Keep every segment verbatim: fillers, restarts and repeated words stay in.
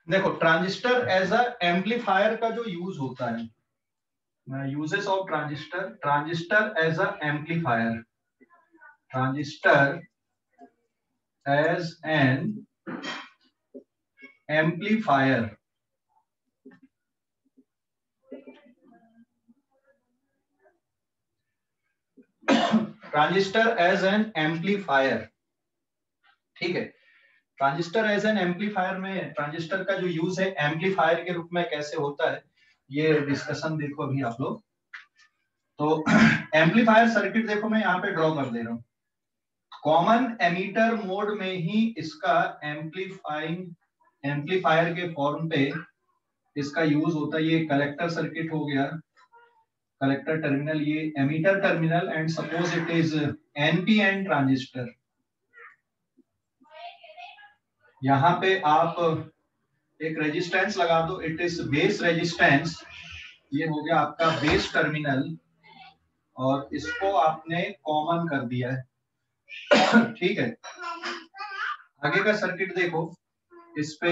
देखो transistor as a amplifier का जो यूज होता है, uses of transistor, transistor as a amplifier, transistor as an amplifier, transistor as an amplifier, ठीक है। ट्रांजिस्टर एज एन एम्पलीफायर में ट्रांजिस्टर का जो यूज है एम्पलीफायर के रूप में कैसे होता है, ये डिस्कशन देखो अभी आप लोग। तो एम्पलीफायर सर्किट देखो मैं यहाँ पे ड्रॉ कर दे रहा हूँ। कॉमन एमीटर मोड में ही इसका एम्पलीफाइंग एम्पलीफायर के फॉर्म पे इसका यूज होता है। ये कलेक्टर सर्किट हो गया, कलेक्टर टर्मिनल, ये emitter terminal, and suppose it is NPN transistor. यहाँ पे आप एक रेजिस्टेंस लगा दो, इट इज बेस रेजिस्टेंस, ये हो गया आपका बेस टर्मिनल, और इसको आपने कॉमन कर दिया है ठीक है। आगे का सर्किट देखो, इस पे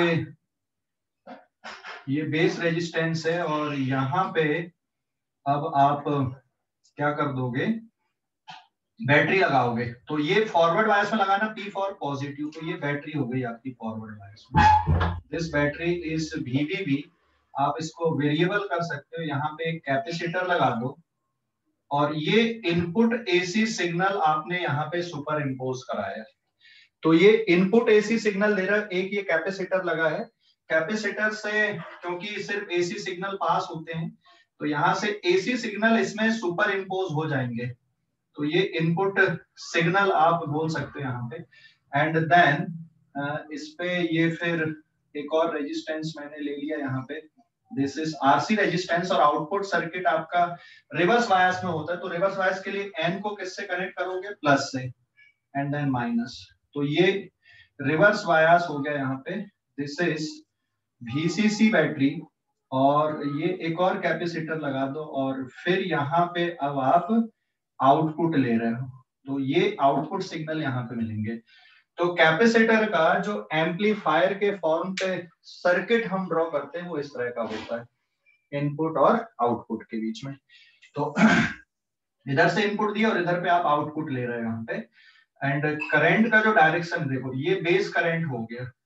ये बेस रेजिस्टेंस है और यहाँ पे अब आप क्या कर दोगे, बैटरी लगाओगे। तो ये फॉरवर्ड बायस में लगाना, P फॉर पॉजिटिव, तो ये बैटरी हो गई आपकी फॉरवर्ड बायस में। This battery is V V B, आप इसको वेरिएबल कर सकते हो। यहाँ पे एक कैपेसिटर लगा दो और ये इनपुट एसी सिग्नल आपने यहाँ पे सुपर इम्पोज कराया। तो ये इनपुट एसी सिग्नल दे रहा है, एक ये कैपेसिटर लगा है, कैपेसिटर से क्योंकि सिर्फ एसी सिग्नल पास होते हैं तो यहाँ से एसी सिग्नल इसमें सुपर इम्पोज हो जाएंगे, तो ये इनपुट सिग्नल आप बोल सकते हैं यहाँ पे। एंड देन इस पे ये फिर एक और रेजिस्टेंस मैंने ले लिया यहाँ पे, दिस इज आरसी रेजिस्टेंस, और आउटपुट सर्किट आपका रिवर्स बायस में होता है। तो रिवर्स बायस के लिए एन को किससे कनेक्ट करोगे, प्लस से, एंड देन माइनस। तो ये रिवर्स बायस हो गया यहाँ पे। दिस इज वीसीसी बैटरी, और ये एक और कैपेसिटर लगा दो, और फिर यहाँ पे अब आप आउटपुट ले रहे हो, तो ये आउटपुट सिग्नल यहाँ पे मिलेंगे। तो कैपेसिटर का जो एम्पलीफायर के फॉर्म पे सर्किट हम ड्रॉ करते हैं वो इस तरह का होता है, इनपुट और आउटपुट के बीच में। तो इधर से इनपुट दिया और इधर पे आप आउटपुट ले रहे हो यहाँ पे। एंड करंट का जो डायरेक्शन देखो, ये बेस करंट हो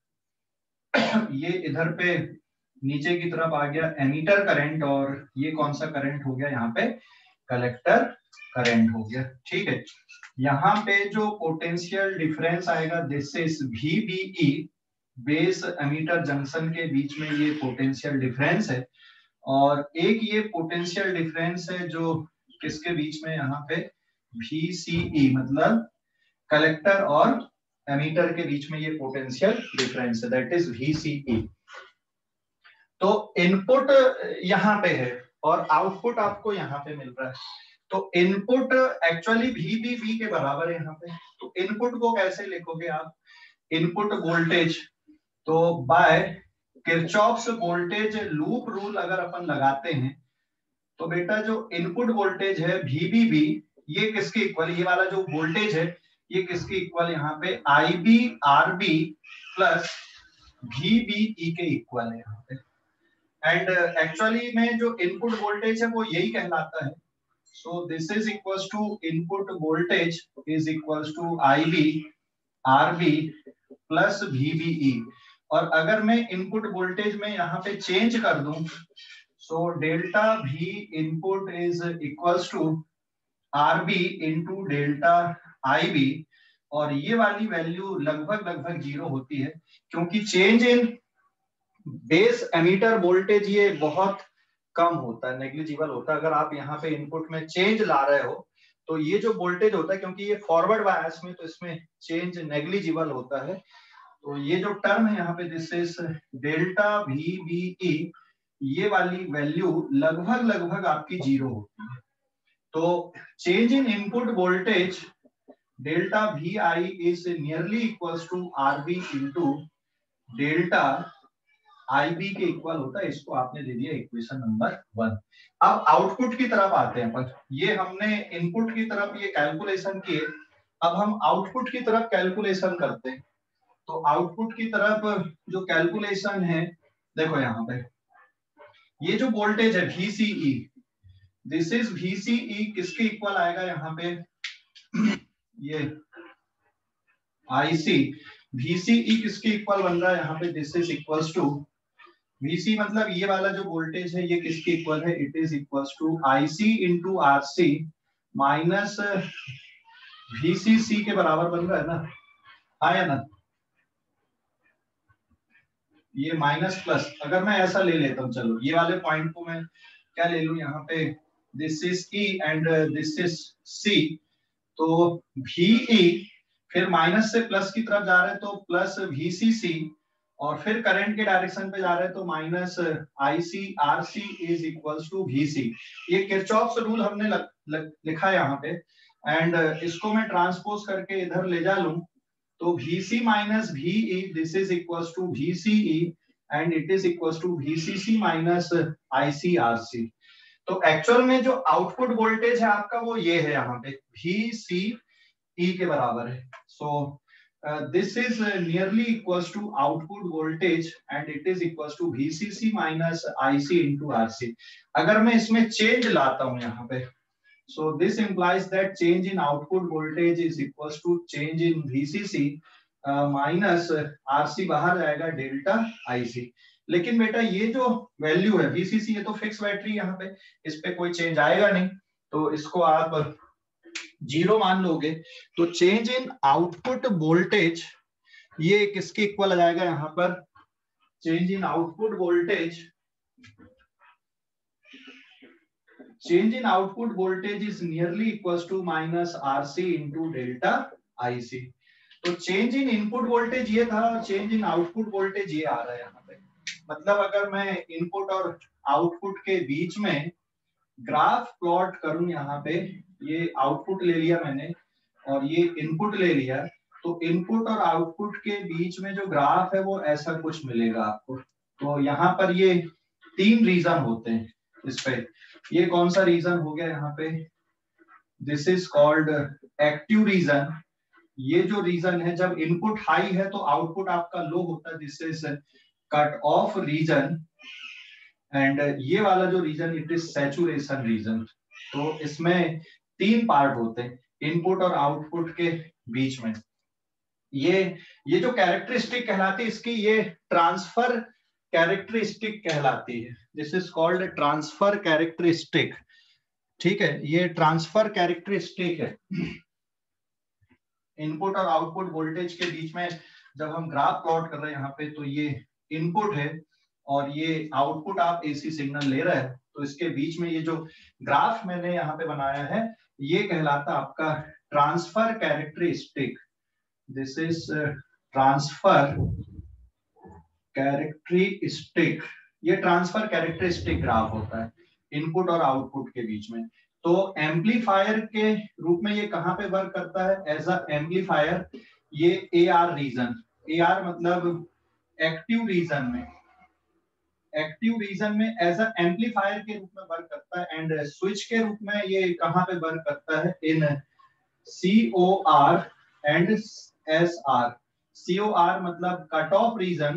गया, ये इधर पे नीचे की तरफ आ गया एमीटर करंट, और ये कौन सा करंट हो गया यहाँ पे, कलेक्टर करंट हो गया, ठीक है। यहाँ पे जो पोटेंशियल डिफरेंस आएगा, this is VBE, base emitter junction के बीच में ये पोटेंशियल डिफरेंस है। और एक ये पोटेंशियल डिफरेंस है जो किसके बीच में, यहाँ पे वीसीई, मतलब कलेक्टर और एमीटर के बीच में ये पोटेंशियल डिफरेंस है, दैट इज वीसीई। तो इनपुट यहाँ पे है और आउटपुट आपको यहाँ पे मिल रहा है। तो इनपुट एक्चुअली वीबीबी के बराबर है यहाँ पे। तो इनपुट को कैसे लिखोगे आप, इनपुट वोल्टेज, तो by Kirchhoff's voltage loop rule अगर अपन लगाते हैं तो बेटा जो इनपुट वोल्टेज है वीबीबी, ये किसके इक्वल, ये वाला जो वोल्टेज है ये किसके इक्वल, यहाँ पे आईबी आरबी प्लस वीबीई के इक्वल है यहाँ पे। एंड एक्चुअली में जो इनपुट वोल्टेज है वो यही कहलाता है। So this is equals to input voltage is equals to I B R B plus V B E। और अगर मैं इनपुट वोल्टेज में यहाँ पे चेंज कर दूं, so delta V input is equals to R B into delta I B, और ये वाली वैल्यू लगभग लगभग जीरो होती है क्योंकि change in base emitter voltage ये बहुत कम होता है, नेग्लिजिबल होता है। अगर आप यहाँ पे इनपुट में चेंज ला रहे हो तो ये जो वोल्टेज होता है, क्योंकि ये फॉरवर्ड बायस में, तो इसमें चेंज नेग्लिजिबल होता है। तो ये जो टर्म है यहाँ पे, दिस इज डेल्टा वीबीई, ये वाली वैल्यू लगभग लगभग आपकी जीरो होती है। तो change in input voltage delta V I is nearly equals to RB into delta IB के इक्वल होता है। इसको आपने दे दिया इक्वेशन नंबर वन। अब आउटपुट की तरफ आते हैं अपन। ये हमने इनपुट की तरफ ये कैलकुलेशन किए, अब हम आउटपुट की तरफ कैलकुलेशन करते हैं। तो आउटपुट की तरफ जो कैलकुलेशन है देखो यहाँ पे ये जो वोल्टेज है V C E, this is V C E किसके इक्वल आएगा यहाँ पे, ये I C, V C E किसके इक्वल बन रहा है यहाँ पे, this is equals to V C, मतलब ये वाला जो वोल्टेज है ये किसके इक्वल है, it is equals to I C into R C minus V C C के बराबर बन रहा है ना, हाँ या ना, ये माइनस प्लस, अगर मैं ऐसा ले लेता हूँ, चलो ये वाले पॉइंट को मैं क्या ले लूं यहाँ पे, this is E and this is C, तो V E फिर माइनस से प्लस की तरफ जा रहे हैं तो प्लस V C C, और फिर करंट के डायरेक्शन पे जा रहे हैं तो minus I C R C is equals to V C। ये किरचॉफ्स रूल हमने लग, लग, लिखा है यहाँ पे, एंड इसको मैं ट्रांसपोज करके इधर ले जा लूं तो V C minus V E this is equals to V C E and it is equals to V C C minus I C R C। तो एक्चुअल में जो आउटपुट वोल्टेज है आपका वो ये है यहाँ पे V C E के बराबर है। So this is nearly equals to output voltage and it is equals to V C C minus I C into R C। अगर मैं इसमें चेंज लाता हूँ यहाँ पे, so this implies that change in output voltage is equals to change in V C C uh, minus R C बाहर जाएगा delta I C। लेकिन बेटा ये जो वैल्यू है V C C, ये तो फिक्स बैटरी, यहाँ पे इस पे कोई चेंज आएगा नहीं, तो इसको आप जीरो मान लोगे, तो चेंज इन आउटपुट वोल्टेज ये किसके इक्वल आ जाएगा यहाँ पर, change in output voltage, change in output voltage is nearly equals to minus R C into delta I C। तो change in input voltage ये था और change in output voltage ये आ रहा है यहाँ पे, मतलब अगर मैं इनपुट और आउटपुट के बीच में ग्राफ प्लॉट करूं, यहाँ पे ये आउटपुट ले लिया मैंने और ये इनपुट ले लिया, तो इनपुट और आउटपुट के बीच में जो ग्राफ है वो ऐसा कुछ मिलेगा आपको। तो यहाँ पर ये तीन रीजन होते हैं इस पे, ये कौन सा रीजन हो गया यहाँ पे, this is called active region. ये जो रीजन है जब इनपुट हाई है तो आउटपुट आपका लो होता है, this is cut off region, and ये वाला जो region it is saturation region. तो इसमें तीन पार्ट होते हैं इनपुट और आउटपुट के बीच में। ये ये जो कैरेक्टरिस्टिक कहलाती है इसकी, ये ट्रांसफर कैरेक्टरिस्टिक कहलाती है, this is called transfer characteristic. ठीक है, ये ट्रांसफर कैरेक्टरिस्टिक है। इनपुट और आउटपुट वोल्टेज के बीच में जब हम ग्राफ प्लॉट कर रहे हैं यहाँ पे, तो ये इनपुट है और ये आउटपुट आप एसी सिग्नल ले रहे हैं, तो इसके बीच में ये जो ग्राफ मैंने यहाँ पे बनाया है ये कहलाता आपका transfer characteristic. This is transfer characteristic, ये ट्रांसफर कैरेक्टरिस्टिक ग्राफ होता है इनपुट और आउटपुट के बीच में। तो एम्पलीफायर के रूप में ये कहाँ पे वर्क करता है, एज अ एम्पलीफायर, ये A R region, A R मतलब एक्टिव रीजन में, एक्टिव रीजन में एज अ एम्पलीफायर के रूप में वर्क करता है, एंड स्विच के रूप में ये कहाँ पे वर्क करता है, in C O R and S R. C O R मतलब cut off region,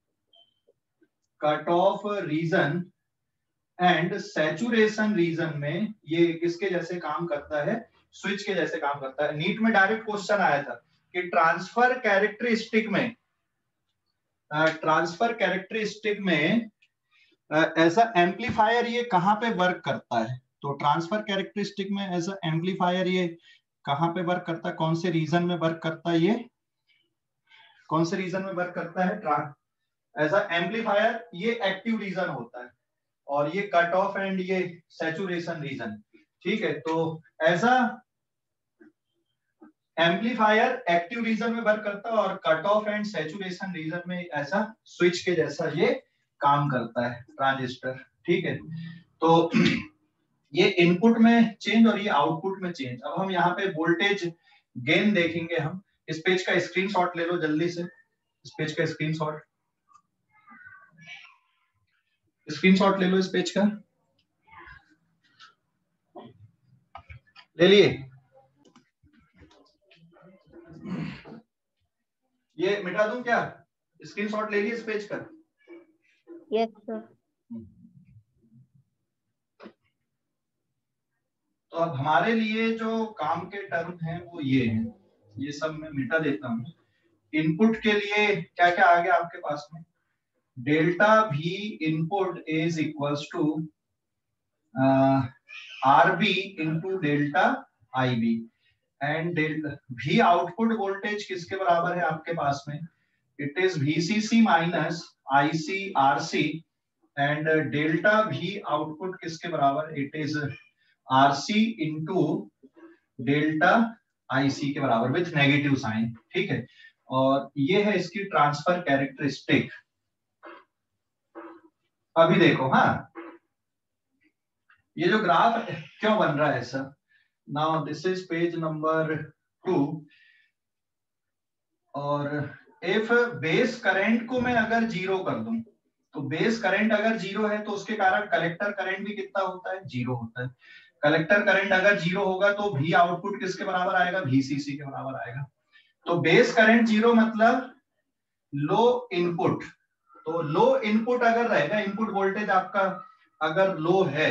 cut off region, and saturation region में ये किसके जैसे काम करता है, स्विच के जैसे काम करता है। नीट में डायरेक्ट क्वेश्चन आया था कि ट्रांसफर कैरेक्टरिस्टिक में, ट्रांसफर कैरेक्टरिस्टिक में एज अ एम्पलीफायर ये कहां पे वर्क करता है, तो ट्रांसफर कैरेक्टरिस्टिक में एज अ एम्पलीफायर ये कहां पे वर्क करता है, कौन से रीजन में वर्क करता है, ये कौन से रीजन में वर्क करता है, एज अ एम्पलीफायर ये एक्टिव रीजन होता है और ये कट ऑफ एंड ये सैचुरेशन रीजन। ठीक है, तो as a amplifier active region में वर्क करता है और cut off and saturation region में ऐसा स्विच के जैसा ये काम करता है ट्रांजिस्टर। ठीक है, तो ये इनपुट में चेंज और ये आउटपुट में चेंज। अब हम यहाँ पे वोल्टेज गेन देखेंगे, हम इस पेज का स्क्रीनशॉट ले लो जल्दी से, इस पेज का स्क्रीनशॉट स्क्रीनशॉट ले लो, इस पेज का ले लिए, ये मिटा दूं क्या, स्क्रीनशॉट ले लिए इस पेज का। Yes sir. तो अब हमारे लिए जो काम के टर्म हैं वो ये हैं, ये सब मैं मिटा देता हूँ। इनपुट के लिए क्या क्या आ गया आपके पास में, डेल्टा भी input is equals to R B into delta I B, and भी आउटपुट वोल्टेज किसके बराबर है आपके पास में, it is VCC minus IC RC, and delta भी आउटपुट किसके बराबर, it is RC into delta IC के बराबर विथ नेगेटिव साइन। ठीक है, और ये है इसकी ट्रांसफर कैरेक्टरिस्टिक। अभी देखो, हाँ ये जो ग्राफ क्यों बन रहा है ऐसा, now this is page number two, और इफ बेस करंट को मैं अगर जीरो कर दूं, तो बेस करंट अगर जीरो है तो उसके कारण कलेक्टर करंट भी कितना होता है, जीरो होता है। कलेक्टर करंट अगर जीरो होगा तो भी आउटपुट किसके बराबर आएगा, वीसीसी के बराबर आएगा। तो बेस करंट जीरो मतलब लो इनपुट, तो लो इनपुट अगर रहेगा, इनपुट वोल्टेज आपका अगर लो है,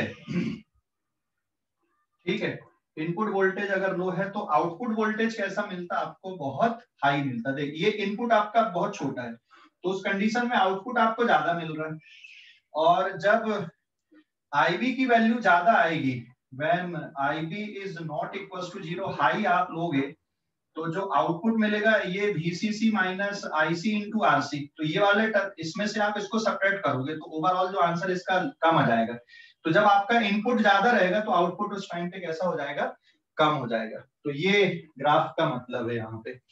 ठीक है, इनपुट वोल्टेज अगर लो है तो आउटपुट वोल्टेज कैसा मिलता है आपको, बहुत हाई मिलता है। देखिए ये इनपुट आपका बहुत छोटा है, तो उस कंडीशन में आउटपुट आपको ज्यादा मिल रहा है, और जब आईबी की वैल्यू ज्यादा आएगी, when IB is not equal to zero, high आप लोगे तो जो आउटपुट मिलेगा ये VCC minus IC into RC, तो ये वाले इसमें से आप इसको सेपरेट करोगे तो ओवरऑल जो आंसर इसका कम आ जाएगा। तो जब आपका इनपुट ज्यादा रहेगा तो आउटपुट उस टाइम पे कैसा हो जाएगा, कम हो जाएगा। तो ये ग्राफ का मतलब है यहाँ पे,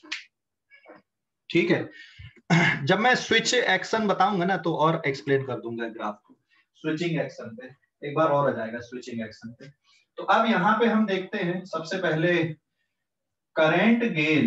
ठीक है। जब मैं स्विच एक्शन बताऊंगा ना तो और एक्सप्लेन कर दूंगा ग्राफ को। स्विचिंग एक्शन पे एक बार और आ जाएगा, स्विचिंग एक्शन पे। तो अब यहाँ पे हम देखते हैं सबसे पहले करंट गेन।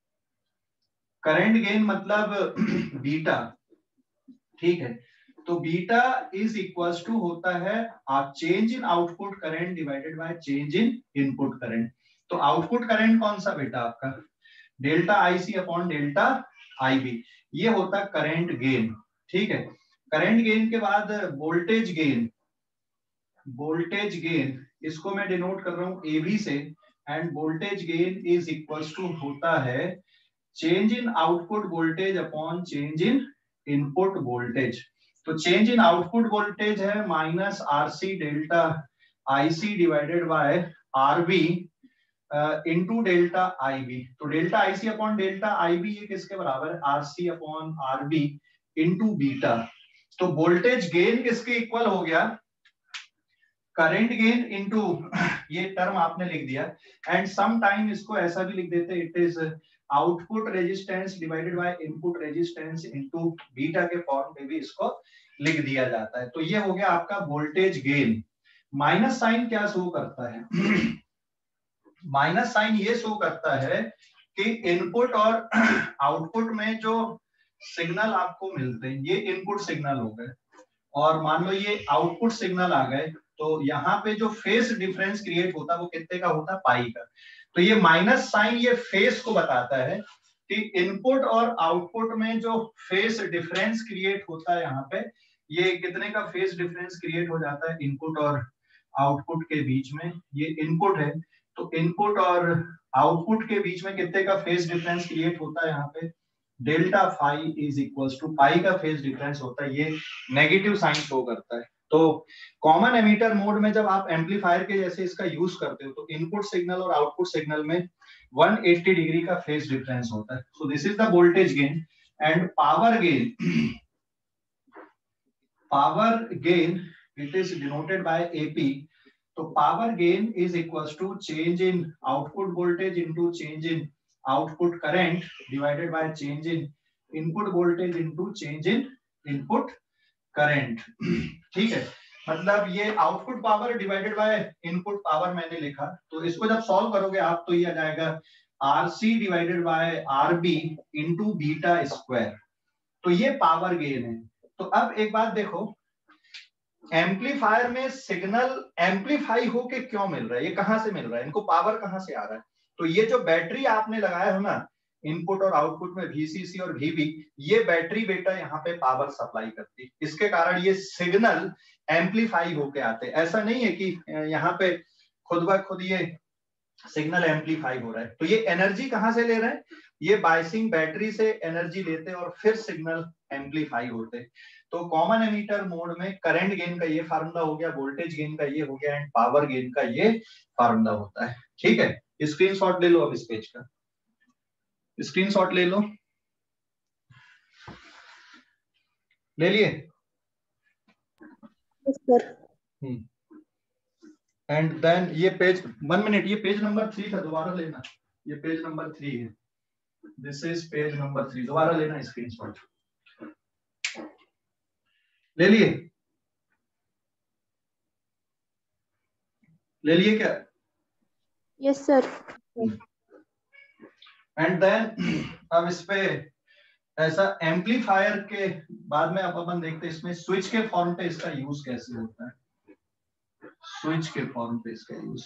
करंट गेन मतलब बीटा, ठीक है। तो बीटा इज इक्वल्स टू होता है change in output current divided by change in input current. तो आउटपुट करंट कौन सा बेटा आपका, delta IC upon delta IB, ये होता है करंट गेन, ठीक है। करंट गेन के बाद वोल्टेज गेन, वोल्टेज गेन इसको मैं डिनोट कर रहा हूं एबी से, and voltage gain is equals to होता है change in output voltage upon change in input voltage. तो चेंज इन आउटपुट वोल्टेज है minus RC delta IC divided by RB into delta IB. तो delta IC upon delta IB ये किसके बराबर है, RC upon RB into beta. तो voltage gain किसके equal हो गया, करंट गेन इनटू ये टर्म आपने लिख दिया, एंड सम टाइम इसको ऐसा भी लिख देते, it is output resistance divided by input resistance into beta के फॉर्म में भी इसको लिख दिया जाता है। तो ये हो गया आपका वोल्टेज गेन। माइनस साइन क्या शो करता है, माइनस साइन ये शो करता है कि इनपुट और आउटपुट में जो सिग्नल आपको मिलते हैं ये इनपुट सिग्नल हो गए, और मान लो ये आउटपुट सिग्नल आ गए, तो यहाँ पे जो फेस डिफरेंस क्रिएट होता है वो कितने का होता है, पाई का। तो ये माइनस साइन ये फेस को बताता है कि इनपुट और आउटपुट में जो फेस डिफरेंस क्रिएट होता है यहाँ पे, ये कितने का फेस डिफरेंस क्रिएट हो जाता है इनपुट और आउटपुट के बीच में। ये इनपुट है तो इनपुट और आउटपुट के बीच में कितने का फेस डिफरेंस क्रिएट होता है यहाँ पे, delta phi is equals to pi का फेस डिफरेंस होता है, ये नेगेटिव साइन शो करता है। तो कॉमन एमीटर मोड में जब आप एम्पलीफायर के जैसे इसका यूज करते हो तो इनपुट सिग्नल और आउटपुट सिग्नल में एक सौ अस्सी डिग्री का फेस डिफरेंस होता है। So this is the voltage gain and power gain. Power gain it is denoted by AP. तो power gain is equals to change in output voltage into change in output current divided by change in input voltage into change in input current, ठीक है। मतलब ये output power divided by input power मैंने लिखा, तो इसको जब solve करोगे आप तो ये आ जाएगा RC divided by RB into beta square. तो ये पावर गेन है। तो अब एक बात देखो, एम्पलीफायर में सिग्नल एम्पलीफाई होके क्यों मिल रहा है, ये कहां से मिल रहा है, इनको पावर कहां से आ रहा है। तो ये जो बैटरी आपने लगाया हो ना, इनपुट और आउटपुट में वीसीसी और वीबी, ये बैटरी बेटा यहाँ पे पावर सप्लाई करती है। इसके कारण ये सिग्नल एम्पलीफाई होके आते हैं। ऐसा नहीं है कि यहाँ पे खुद ब खुद ये सिग्नल एम्पलीफाई हो रहा है। तो ये एनर्जी कहाँ से ले रहे हैं? ये बायसिंग बैटरी से एनर्जी लेते हैं और फिर सिग्नल एम्पलीफाई होते हैं। तो कॉमन एमीटर मोड में करंट गेन का ये फार्मूला हो गया, वोल्टेज गेन का ये हो गया एंड पावर गेन का ये फार्मूला होता है। ठीक है, स्क्रीनशॉट ले लो अब इस पेज का, स्क्रीनशॉट ले लो, ले लिए? हम्म एंड देन ये पेज, वन मिनट, ये पेज नंबर थ्री था, दोबारा लेना, ये पेज नंबर थ्री है, this is page number three, दोबारा लेना स्क्रीनशॉट। ले लिए? ले लिए क्या? Yes sir. एंड देन अब इस पे ऐसा एम्पलीफायर के बाद में अब अपन देखते हैं इसमें स्विच के फॉर्म पे इसका यूज कैसे होता है। स्विच के फॉर्म पे इसका use,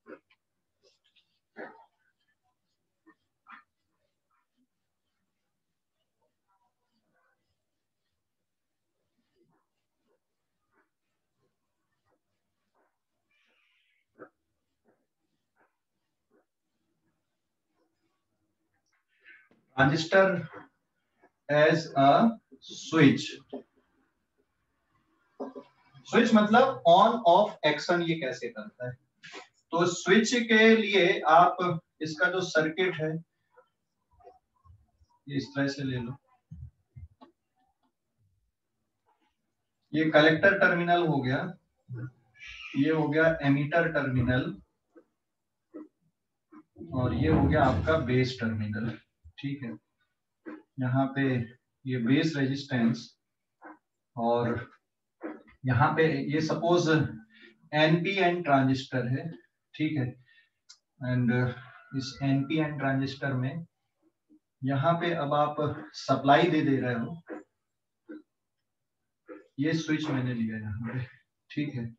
transistor as a switch. Switch मतलब ऑन ऑफ एक्शन ये कैसे करता है। तो स्विच के लिए आप इसका जो सर्किट है ये इस तरह से ले लो, ये कलेक्टर टर्मिनल हो गया, ये हो गया एमीटर टर्मिनल, और ये हो गया आपका बेस टर्मिनल। ठीक है, यहाँ पे ये बेस रेजिस्टेंस, और यहाँ पे ये सपोज एनपीएन ट्रांजिस्टर है। ठीक है, एंड इस एनपीएन ट्रांजिस्टर में यहाँ पे अब आप सप्लाई दे दे रहे हो, ये स्विच मैंने लिया यहाँ पे। ठीक है,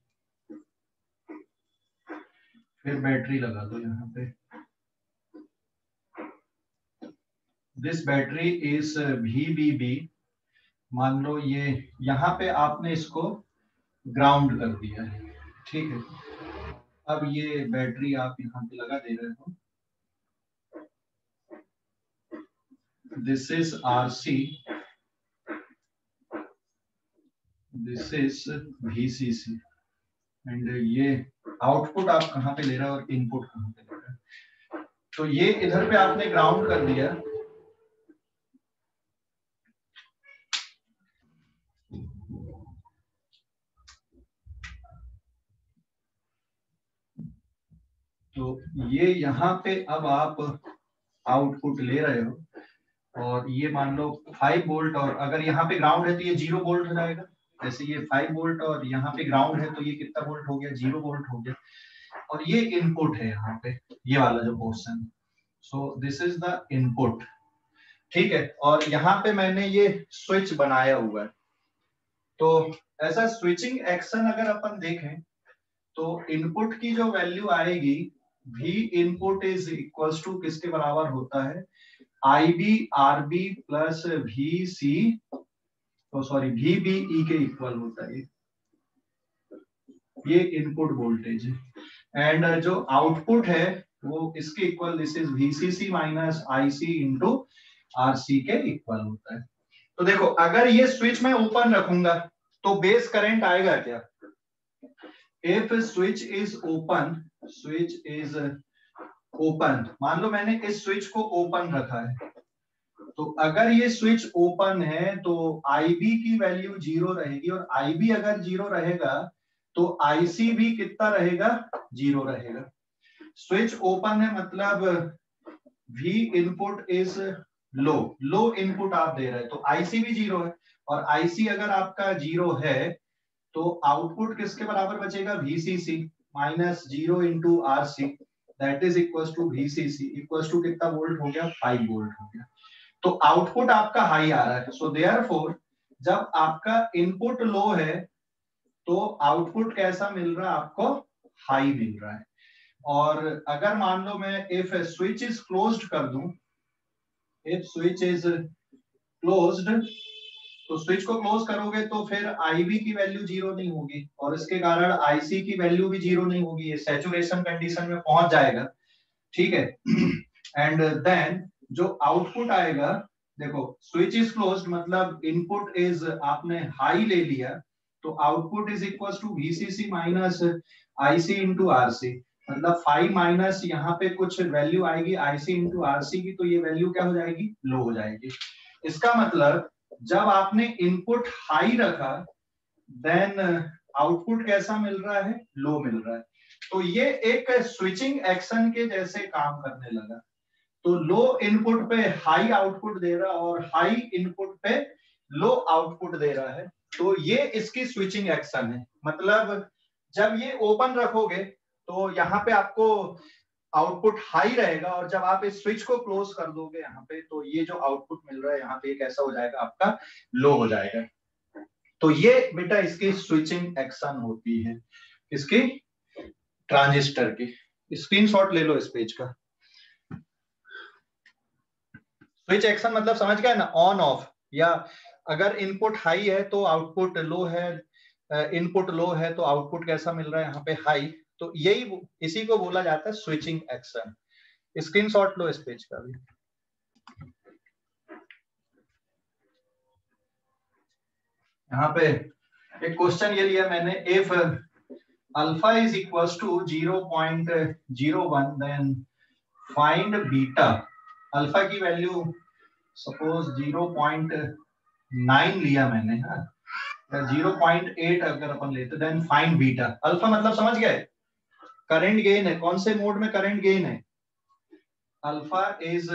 फिर बैटरी लगा दो यहाँ पे, दिस बैटरी इज वीबीबी, मान लो ये यहाँ पे आपने इसको ग्राउंड कर दिया है। ठीक है, अब ये बैटरी आप यहाँ पे लगा दे रहे हो, this is RC, this is VCC, and ये आउटपुट आप कहाँ पे ले रहे हो और इनपुट कहाँ पे ले रहे हो। तो ये इधर पे आपने ग्राउंड कर दिया, तो ये यहाँ पे अब आप आउटपुट ले रहे हो, और ये मान लो फाइव वोल्ट, और अगर यहाँ पे ग्राउंड है तो ये जीरो वोल्ट हो जाएगा। जैसे ये फाइव वोल्ट और यहाँ पे ग्राउंड है तो ये कितना वोल्ट हो गया? जीरो वोल्ट हो गया। और ये इनपुट है यहाँ पे, ये वाला जो portion, so this is the input. ठीक है, और यहाँ पे मैंने ये स्विच बनाया हुआ है। तो ऐसा स्विचिंग एक्शन अगर अपन देखें तो इनपुट की जो वैल्यू आएगी, V input is equals to किसके बराबर होता है? I B R B plus V C, तो सॉरी वी बी ई के इक्वल होता है, ये इनपुट वोल्टेज है। एंड जो आउटपुट है वो इसके equal, this is VCC minus IC into RC के इक्वल होता है। तो देखो, अगर ये स्विच मैं ओपन रखूंगा तो बेस करंट आएगा क्या? If switch is open, switch is open, मान लो मैंने इस स्विच को ओपन रखा है, तो अगर ये स्विच ओपन है तो I B की वैल्यू जीरो रहेगी, और I B अगर जीरो रहेगा तो I C भी कितना रहेगा? जीरो रहेगा। स्विच ओपन है मतलब V input is low, low input आप दे रहे हैं तो I C भी जीरो है, और I C अगर आपका जीरो है तो आउटपुट किसके बराबर बचेगा? V C C minus zero into R C, that is equal to V C C equal to कितना वोल्ट हो गया? फाइव वोल्ट हो गया। तो आउटपुट आपका हाई आ रहा है, सो देयरफॉर जब आपका इनपुट लो है तो आउटपुट कैसा मिल रहा है आपको? हाई मिल रहा है। और अगर मान लो मैं इफ स्विच इज क्लोज्ड कर दूं, इफ स्विच इज क्लोज्ड, तो स्विच को क्लोज करोगे तो फिर आईबी की वैल्यू जीरो नहीं होगी और इसके कारण आईसी की वैल्यू भी जीरो नहीं होगी, ये सैचुरेशन कंडीशन में पहुंच जाएगा, ठीक है। एंड देन जो आउटपुट आएगा, देखो स्विच इज क्लोज्ड मतलब इनपुट इज आपने हाई ले लिया, तो output is equal to VCC minus IC into RC, मतलब फाइव माइनस यहाँ पे कुछ वैल्यू आएगी आईसी इंटू आरसी की, तो ये वैल्यू क्या हो जाएगी, लो हो जाएगी। इसका मतलब जब आपने इनपुट हाई रखा देन आउटपुट कैसा मिल रहा है, लो मिल रहा है। तो ये एक स्विचिंग एक्शन के जैसे काम करने लगा। तो लो इनपुट पे हाई आउटपुट दे रहा और हाई इनपुट पे लो आउटपुट दे रहा है, तो ये इसकी स्विचिंग एक्शन है। मतलब जब ये ओपन रखोगे तो यहाँ पे आपको आउटपुट हाई रहेगा और जब आप इस स्विच को क्लोज कर दोगे यहाँ पे, तो ये जो आउटपुट मिल रहा है यहाँ पे कैसा हो जाएगा, आपका लो हो जाएगा। तो ये बेटा इसकी स्विचिंग एक्शन होती है, इसकी ट्रांजिस्टर की। स्क्रीनशॉट ले लो इस पेज का। स्विच एक्शन मतलब समझ गए ना, ऑन ऑफ, या अगर इनपुट हाई है तो आउटपुट लो है, इनपुट लो है तो आउटपुट कैसा मिल रहा है यहाँ पे, हाई। तो यही इसी को बोला जाता है स्विचिंग एक्शन। स्क्रीनशॉट लो इस पेज का भी। यहाँ पे एक क्वेश्चन ये लिया मैंने, if alpha is equal to zero point zero one then find beta. Alpha की value suppose zero point nine लिया मैंने, जीरो पॉइंट एट अगर अपन लेते देन फाइंड बीटा। अल्फा मतलब समझ गए, करंट गेन है, कौन से मोड में करंट गेन है, अल्फा इज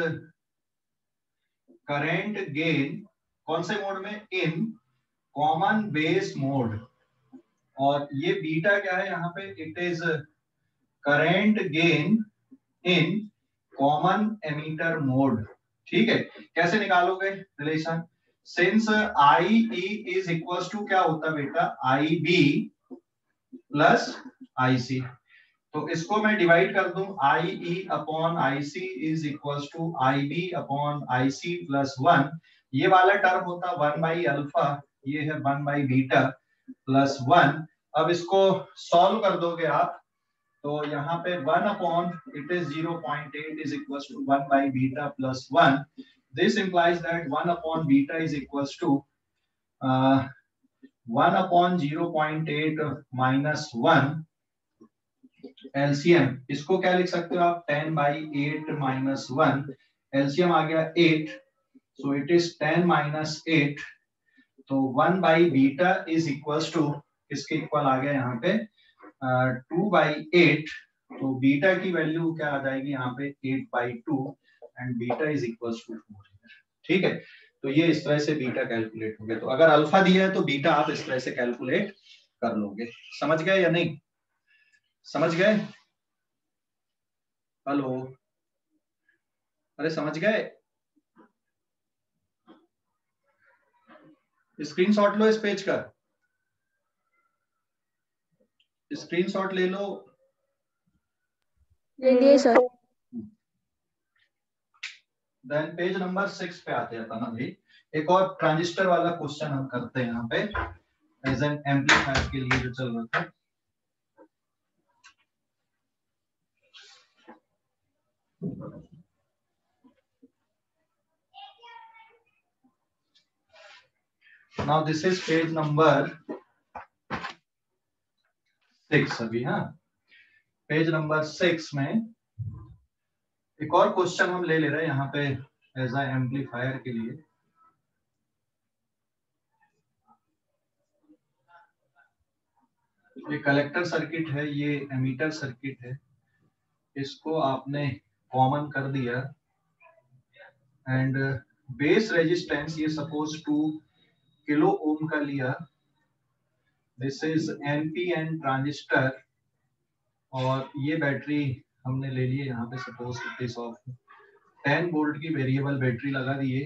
करंट गेन कौन से मोड में, इन कॉमन बेस मोड। और ये बीटा क्या है यहाँ पे, it is current gain in common emitter mode, ठीक है। कैसे निकालोगे relation, since I E is equal to क्या होता है बेटा, आई बी प्लस आई सी। तो इसको मैं डिवाइड कर दूं, I E upon I C is equal to I B upon I C plus one. ये वाला टर्म होता वन बाई अल्फा, ये है one by beta plus one. अब इसको सॉल्व कर दोगे आप, तो यहाँ पे one upon it is zero point eight is equal to one by beta plus one. This implies that one upon beta is equal to one upon zero point eight minus one. LCM इसको क्या लिख सकते हो आप, ten by eight minus one. LCM आ गया eight, so it is ten minus eight. तो one by beta is equal to इसके इक्वल आ गया यहाँ पे टू बाई एट। तो बीटा की वैल्यू क्या आ जाएगी यहाँ पे, eight by two and beta is equal to four, ठीक है। तो ये इस तरह से बीटा कैलकुलेट हो गया। तो अगर अल्फा दिया है तो बीटा आप इस तरह से कैलकुलेट कर लोगे। समझ गए या नहीं, समझ गए, हेलो, अरे समझ गए। स्क्रीनशॉट लो इस पेज का, स्क्रीनशॉट ले लो। ले लिए sir. Then page number six पे आते हैं अपन अभी। एक और ट्रांजिस्टर वाला क्वेश्चन हम करते हैं यहाँ पे, एज एन एम्पलीफायर के लिए जो चल रहा था। Now this is page number six अभी, हाँ पेज नंबर सिक्स में एक और क्वेश्चन हम ले ले रहे हैं यहाँ पे एज ए एम्पलीफायर के लिए। ये कलेक्टर सर्किट है, ये एमीटर सर्किट है, इसको आपने कॉमन कर दिया एंड बेस रेजिस्टेंस ये सपोज टू किलो ओम का लिया। दिस इज एनपीएन ट्रांजिस्टर और ये बैटरी हमने ले लिए यहाँ पे, suppose it is of ten volt की वेरिएबल बैटरी लगा दिए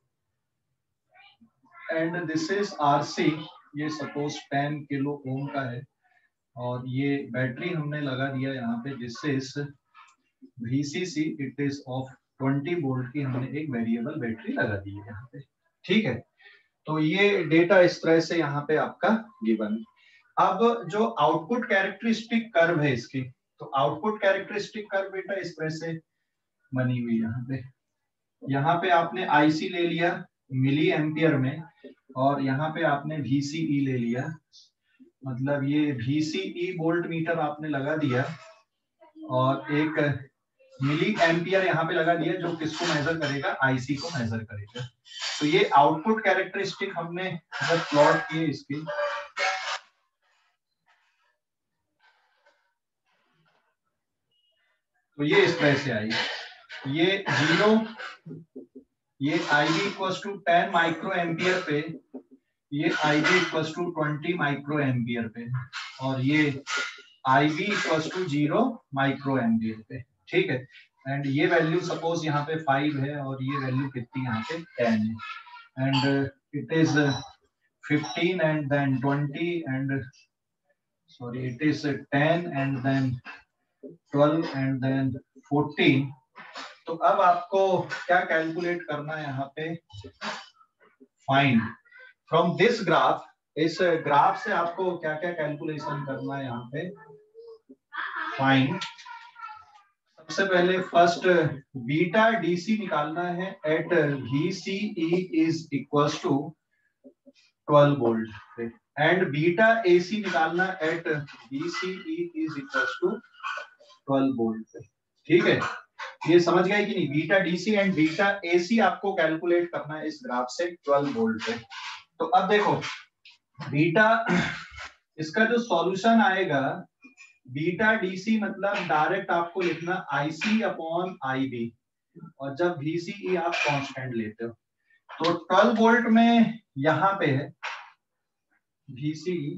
एंड दिस इज आरसी, ये सपोज टेन किलो ओम का है और ये बैटरी हमने लगा दिया यहाँ पे, this is VCC, it is of twenty volt की हमने एक वेरिएबल बैटरी लगा दी है यहाँ पे। ठीक है, तो ये डेटा इस तरह से यहाँ पे आपका गिवन। अब जो आउटपुट कैरेक्टरिस्टिक कर्व है इसकी, तो आउटपुट कैरेक्टरिस्टिक कर्व बेटा इस तरह से बनी हुई यहाँ पे। यहाँ पे आपने आईसी ले लिया मिली एम्पियर में, और यहाँ पे आपने वीसीई ले लिया, मतलब ये वीसीई वोल्ट मीटर आपने लगा दिया, और एक मिली एम्पियर यहाँ पे लगा दिया जो किसको मेजर करेगा, आईसी को मेजर करेगा। तो ये आउटपुट कैरेक्टरिस्टिक हमने अगर प्लॉट किए इसकी, तो ये इस तरह से आई, ये जीरो, ये I B equal to ten micro ampere पे, ये I B equal to twenty micro ampere पे, और ये I B equal to zero micro ampere पे। ठीक है, एंड ये वैल्यू सपोज यहाँ पे फाइव है और ये वैल्यू कितनी यहाँ पे टेन है, and it is fifteen and then twenty and sorry it is ten and then twelve and then fourteen. तो अब आपको क्या कैलकुलेट करना है यहाँ पे, फाइंड फ्रॉम दिस ग्राफ, इस ग्राफ से आपको क्या क्या कैलकुलेशन करना है यहाँ पे, फाइंड सबसे पहले फर्स्ट बीटा डीसी निकालना है at VCE is equals to twelve volt, and beta AC निकालना at VCE is equals to twelve volt. ठीक है, ये समझ गए कि नहीं, beta DC and beta AC आपको कैलकुलेट करना है इस ग्राफ से ट्वेल्व वोल्ट पे। तो अब देखो बीटा, इसका जो सॉल्यूशन आएगा बीटा डीसी मतलब डायरेक्ट आपको लिखना आईसी अपॉन आईबी, और जब वीसीई आप कांस्टेंट लेते हो, तो ट्वेल्व वोल्ट में यहाँ पे है वीसीई,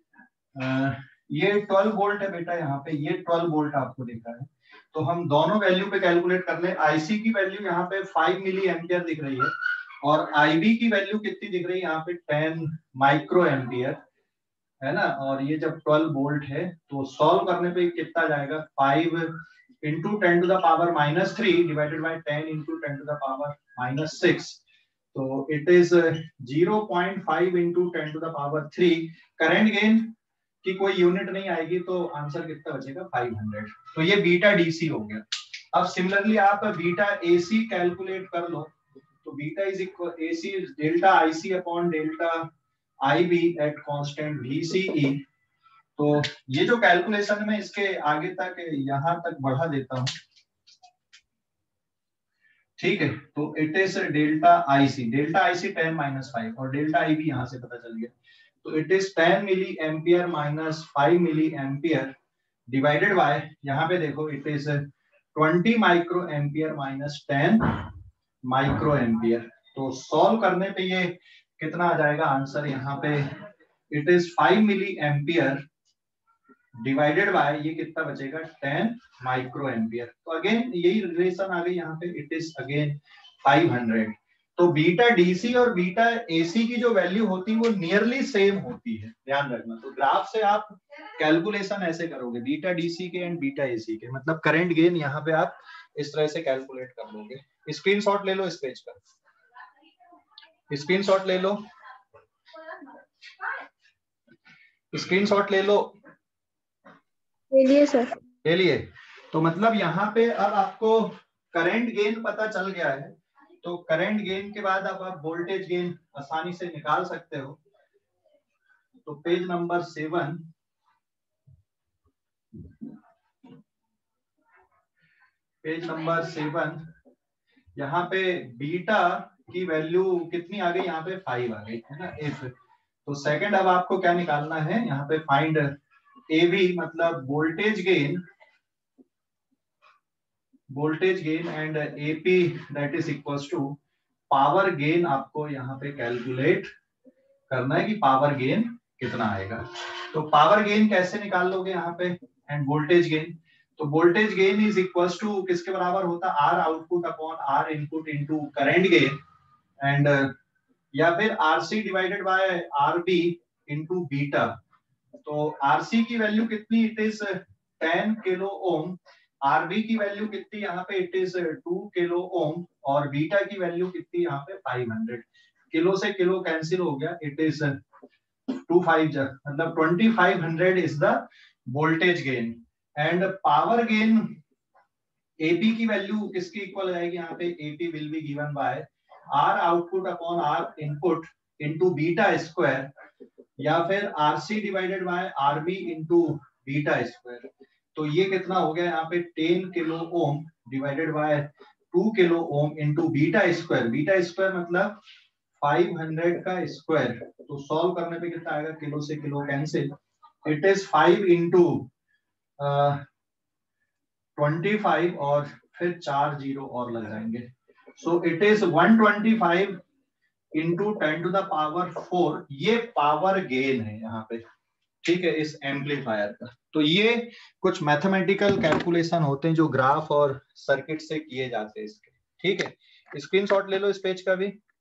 ये ट्वेल्व वोल्ट है बेटा, यहाँ पे ये ट्वेल्व वोल्ट आपको देखा है। तो हम दोनों वैल्यू पे कैलकुलेट कर ले, आईसी की वैल्यू यहाँ पे फाइव मिली एम्पियर दिख रही है, और आईबी की वैल्यू कितनी दिख रही है यहाँ पे टेन माइक्रो एम्पियर है ना, और ये जब ट्वेल्व वोल्ट है तो सॉल्व करने पे कितना जाएगा, five into ten to the power minus three divided by ten into ten to the power minus six, तो it is zero point five into ten to the power three. Current gain की कोई unit नहीं आएगी, तो answer कितना बचेगा, five hundred. तो ये बीटा डीसी हो गया। अब सिमिलरली आप बीटा एसी कैलकुलेट कर लो, तो beta is equal AC is delta IC upon delta IB at constant VCE. तो ये जो कैलकुलेशन में इसके आगे तक यहां तक बढ़ा देता हूं, ठीक है, तो it is delta IC, delta IC ten minus five, और डेल्टा आईबी यहां से पता चल गया, तो it is ten milli ampere minus five milli ampere divided by, यहाँ पे देखो it is twenty micro ampere minus ten micro ampere. तो सॉल्व करने पे ये कितना आ जाएगा आंसर, यहाँ पे it is five milli ampere divided by ये कितना बचेगा, टेन माइक्रो एम्पियर। तो अगेन यही रिलेशन आ गई यहाँ पे, it is again five hundred. तो बीटा डीसी और बीटा एसी की जो वैल्यू होती है वो नियरली सेम होती है, ध्यान रखना। तो ग्राफ से आप कैलकुलेशन ऐसे करोगे बीटा डीसी के एंड बीटा एसी के, मतलब करंट गेन यहाँ पे आप इस तरह से कैलकुलेट कर लोगे। स्क्रीनशॉट ले लो इस पेज का, स्क्रीनशॉट ले लो, स्क्रीनशॉट ले लो, ले लिए सर, ले लिए। तो मतलब यहाँ पे अब आपको करंट गेन पता चल गया है, तो करंट गेन के बाद अब आप वोल्टेज गेन आसानी से निकाल सकते हो। तो page number seven, page number seven, यहाँ पे बीटा की वैल्यू कितनी आ गई, यहाँ पे फाइव आ गई है ना, इफ। तो सेकंड अब आपको क्या निकालना है, यहाँ पे फाइंड एवी मतलब voltage gain, voltage gain and AP that is equals to power gain. आपको यहाँ पे कैलकुलेट करना है कि पावर गेन कितना आएगा। तो पावर गेन कैसे निकाल लोगे यहाँ पे, एंड वोल्टेज गेन, तो voltage gain is equals to किसके बराबर होता है, R output upon R input into current gain, and या फिर RC divided by RB into beta. तो आरसी की वैल्यू कितनी, it is ten kilo ohm, RB की वैल्यू कितनी यहाँ पे, it is two kilo ohm, और बीटा की वैल्यू कितनी यहाँ पे फाइव हंड्रेड। किलो से किलो कैंसिल हो गया, इट इज टू फाइव मतलब twenty five hundred is the voltage gain. And power gain AP की वैल्यू किसकी इक्वल आएगी यहाँ पे, AP will be given by R output upon R input into beta square, या फिर RC divided by RB into beta square. तो ये कितना हो गया यहाँ पे, ten kilo ohm divided by two kilo ohm into beta square. Beta square मतलब फाइव हंड्रेड का स्क्वायर, तो सॉल्व करने पे कितना आएगा, किलो से kilo cancel, it is five into twenty five और फिर चार जीरो और लग जाएंगे, so it is one twenty five into ten to the power four. ये पावर गेन है यहाँ पे, ठीक है, इस एम्पलीफायर का। तो ये कुछ मैथमेटिकल कैलकुलेशन होते हैं जो ग्राफ और सर्किट से किए जाते हैं इसके, ठीक है। स्क्रीनशॉट ले लो इस पेज का भी।